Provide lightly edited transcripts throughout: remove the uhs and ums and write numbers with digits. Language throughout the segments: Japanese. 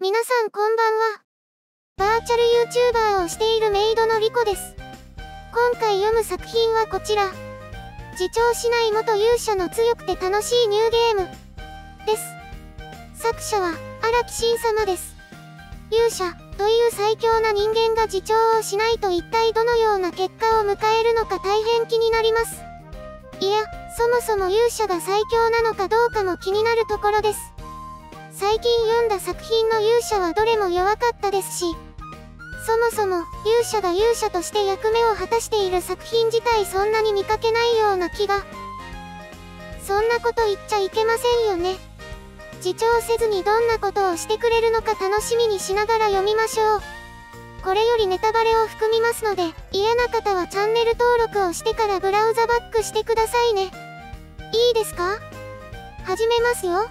皆さんこんばんは。バーチャル YouTuber をしているメイドのリコです。今回読む作品はこちら。自重しない元勇者の強くて楽しいニューゲームです。作者は荒木慎様です。勇者という最強な人間が自重をしないと一体どのような結果を迎えるのか大変気になります。いや、そもそも勇者が最強なのかどうかも気になるところです。最近読んだ作品の勇者はどれも弱かったですし、そもそも勇者が勇者として役目を果たしている作品自体そんなに見かけないような気が。そんなこと言っちゃいけませんよね。自重せずにどんなことをしてくれるのか楽しみにしながら読みましょう。これよりネタバレを含みますので、嫌な方はチャンネル登録をしてからブラウザバックしてくださいね。いいですか？始めますよ。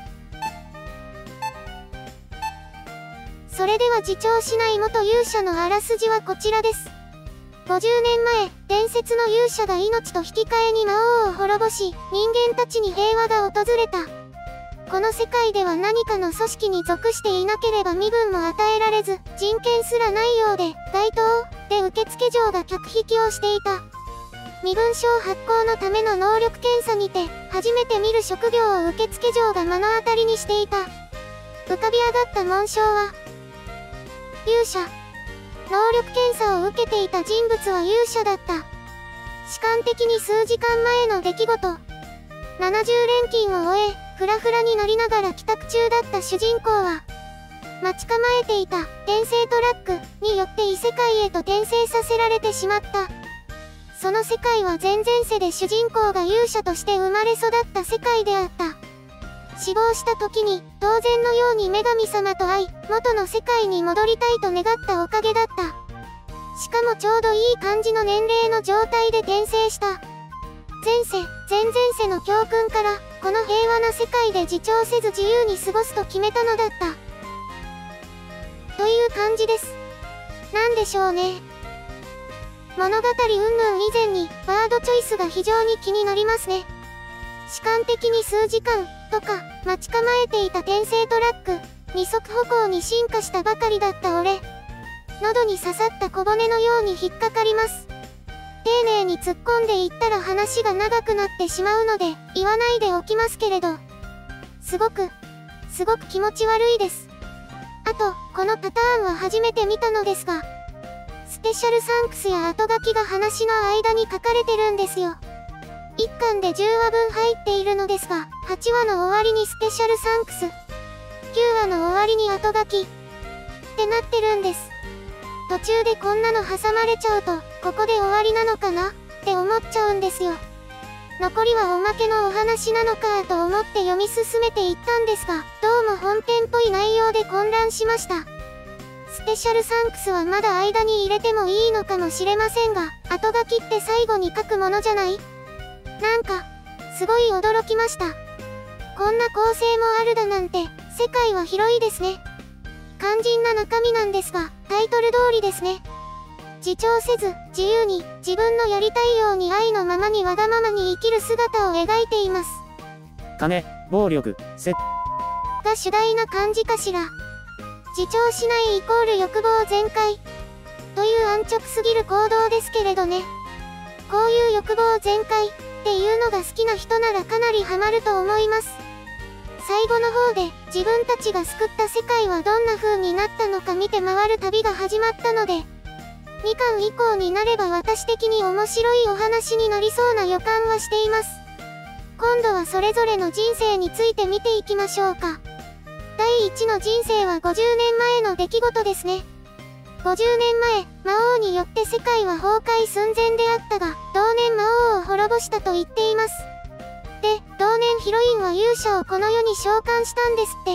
それでは自重しない元勇者のあらすじはこちらです。50年前、伝説の勇者が命と引き換えに魔王を滅ぼし、人間たちに平和が訪れた。この世界では何かの組織に属していなければ身分も与えられず、人権すらないようで、街頭で受付嬢が客引きをしていた。身分証発行のための能力検査にて、初めて見る職業を受付嬢が目の当たりにしていた。浮かび上がった紋章は、勇者。能力検査を受けていた人物は勇者だった。主観的に数時間前の出来事。70連勤を終え、フラフラになりながら帰宅中だった主人公は、待ち構えていた転生トラックによって異世界へと転生させられてしまった。その世界は前々世で主人公が勇者として生まれ育った世界であった。死亡した時に当然のように女神様と会い、元の世界に戻りたいと願ったおかげだった。しかもちょうどいい感じの年齢の状態で転生した。前世、前々世の教訓から、この平和な世界で自重せず自由に過ごすと決めたのだった。という感じです。なんでしょうね。物語云々以前に、ワードチョイスが非常に気になりますね。主観的に数時間、とか、待ち構えていた転生トラック、二足歩行に進化したばかりだった俺。喉に刺さった小骨のように引っかかります。丁寧に突っ込んでいったら話が長くなってしまうので、言わないでおきますけれど。すごく気持ち悪いです。あと、このパターンは初めて見たのですが、スペシャルサンクスや後書きが話の間に書かれてるんですよ。1巻で10話分入っているのですが、8話の終わりにスペシャルサンクス、9話の終わりに後書き、ってなってるんです。途中でこんなの挟まれちゃうと、ここで終わりなのかなって思っちゃうんですよ。残りはおまけのお話なのかと思って読み進めていったんですが、どうも本編っぽい内容で混乱しました。スペシャルサンクスはまだ間に入れてもいいのかもしれませんが、後書きって最後に書くものじゃない？なんか、すごい驚きました。こんな構成もあるだなんて、世界は広いですね。肝心な中身なんですが、タイトル通りですね。自重せず、自由に、自分のやりたいように愛のままにわがままに生きる姿を描いています。 金、暴力、 が主題な感じかしら。自重しないイコール欲望全開。という安直すぎる行動ですけれどね。こういう欲望全開っていうのが好きな人ならかなりハマると思います。最後の方で自分たちが救った世界はどんな風になったのか見て回る旅が始まったので、2巻以降になれば私的に面白いお話になりそうな予感はしています。今度はそれぞれの人生について見ていきましょうか。第1の人生は50年前の出来事ですね。50年前、魔王によって世界は崩壊寸前であったが、同年魔王を滅ぼしたと言っています。で、同年ヒロインは勇者をこの世に召喚したんですって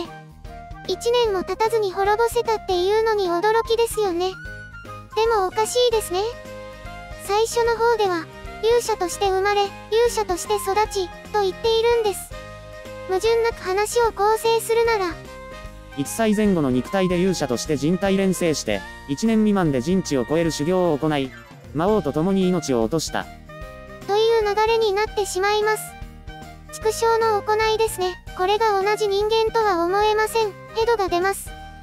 。1年も経たずに滅ぼせたっていうのに驚きですよね。でもおかしいですね。最初の方では、勇者として生まれ、勇者として育ち、と言っているんです。矛盾なく話を構成するなら、 1歳前後の肉体で勇者として人体錬成して、1年未満で人知を超える修行を行い、魔王と共に命を落とした。 という流れになってしまいます。畜生の行いですね。これが同じ人間とは思えません。ヘドが出ます。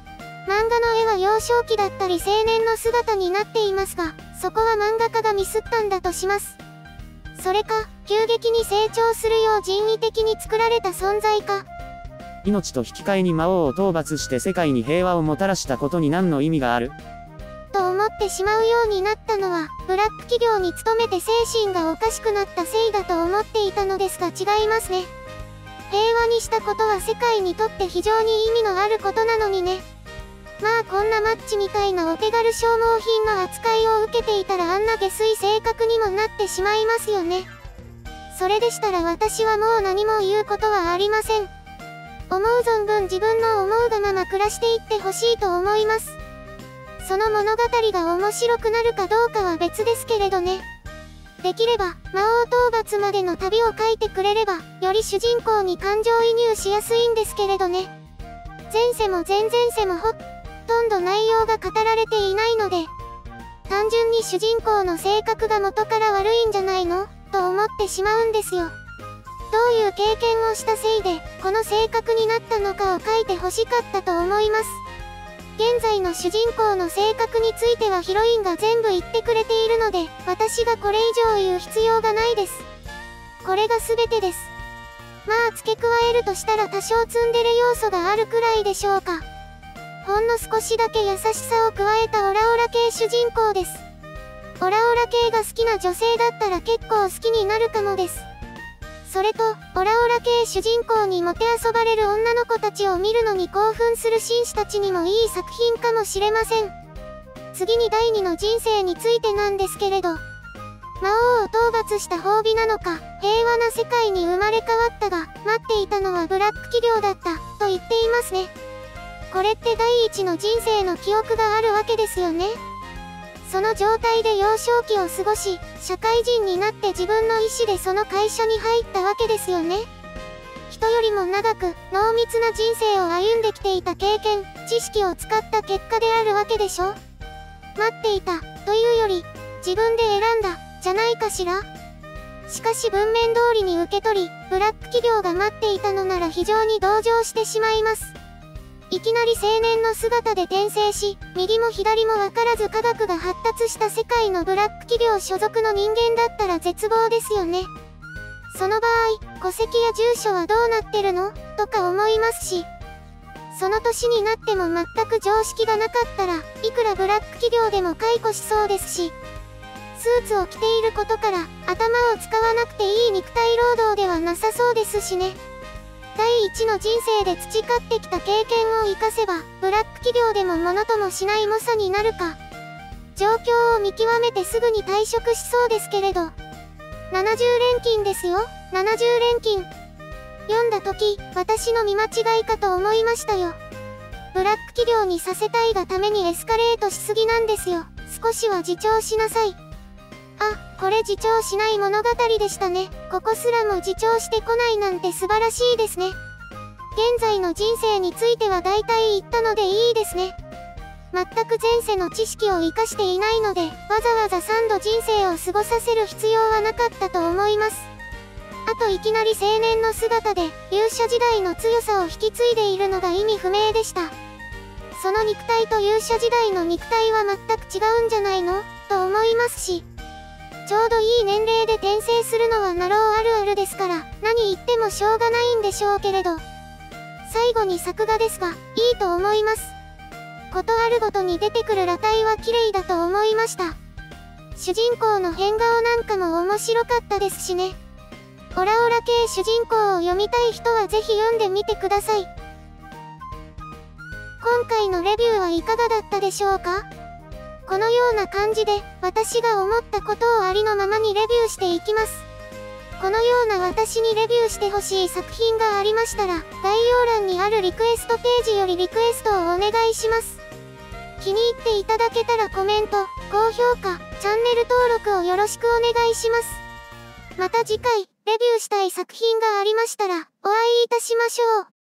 漫画の絵は幼少期だったり青年の姿になっていますが、そこは漫画家がミスったんだとします。それか、急激に成長するよう人為的に作られた存在か。 命と引き換えに魔王を討伐して世界に平和をもたらしたことに何の意味がある？ と思ってしまうようになったのは、ブラック企業に勤めて精神がおかしくなったせいだと思っていたのですが違いますね。平和にしたことは世界にとって非常に意味のあることなのにね。まあこんなマッチみたいなお手軽消耗品の扱いを受けていたらあんな下水性格にもなってしまいますよね。それでしたら私はもう何も言うことはありません。思う存分自分の思うがまま暮らしていってほしいと思います。その物語が面白くなるかどうかは別ですけれどね。できれば、魔王討伐までの旅を書いてくれれば、より主人公に感情移入しやすいんですけれどね。前世も前々世もほとんど内容が語られていないので、単純に主人公の性格が元から悪いんじゃないのと思ってしまうんですよ。どういう経験をしたせいで、この性格になったのかを書いてほしかったと思います。現在の主人公の性格についてはヒロインが全部言ってくれているので、私がこれ以上言う必要がないです。これが全てです。まあ付け加えるとしたら多少ツンデレ要素があるくらいでしょうか。ほんの少しだけ優しさを加えたオラオラ系主人公です。オラオラ系が好きな女性だったら結構好きになるかもです。それと、オラオラ系主人公にもてあそばれる女の子たちを見るのに興奮する紳士たちにもいい作品かもしれません。次に第2の人生についてなんですけれど、魔王を討伐した褒美なのか、平和な世界に生まれ変わったが、待っていたのはブラック企業だった、と言っていますね。これって第1の人生の記憶があるわけですよね。その状態で幼少期を過ごし、社会人になって自分の意思でその会社に入ったわけですよね。人よりも長く、濃密な人生を歩んできていた経験、知識を使った結果であるわけでしょ。待っていた、というより、自分で選んだ、じゃないかしら。しかし文面通りに受け取り、ブラック企業が待っていたのなら非常に同情してしまいます。いきなり青年の姿で転生し、右も左も分からず科学が発達した世界のブラック企業所属の人間だったら絶望ですよね。その場合、戸籍や住所はどうなってるのとか思いますし、その年になっても全く常識がなかったら、いくらブラック企業でも解雇しそうですし、スーツを着ていることから、頭を使わなくていい肉体労働ではなさそうですしね。第一の人生で培ってきた経験を活かせば、ブラック企業でもものともしない猛者になるか。状況を見極めてすぐに退職しそうですけれど。70連勤ですよ、70連勤。読んだ時、私の見間違いかと思いましたよ。ブラック企業にさせたいがためにエスカレートしすぎなんですよ。少しは自重しなさい。あ、これ自重しない物語でしたね。ここすらも自重してこないなんて素晴らしいですね。現在の人生については大体言ったのでいいですね。全く前世の知識を活かしていないので、わざわざ3度人生を過ごさせる必要はなかったと思います。あといきなり青年の姿で、勇者時代の強さを引き継いでいるのが意味不明でした。その肉体と勇者時代の肉体は全く違うんじゃないのと思いますし、ちょうどいい年齢で転生するのはナローあるあるですから、何言ってもしょうがないんでしょうけれど。最後に作画ですが、いいと思います。ことあるごとに出てくる裸体は綺麗だと思いました。主人公の変顔なんかも面白かったですしね。オラオラ系主人公を読みたい人はぜひ読んでみてください。今回のレビューはいかがだったでしょうか？このような感じで、私が思ったことをありのままにレビューしていきます。このような私にレビューしてほしい作品がありましたら、概要欄にあるリクエストページよりリクエストをお願いします。気に入っていただけたらコメント、高評価、チャンネル登録をよろしくお願いします。また次回、レビューしたい作品がありましたら、お会いいたしましょう。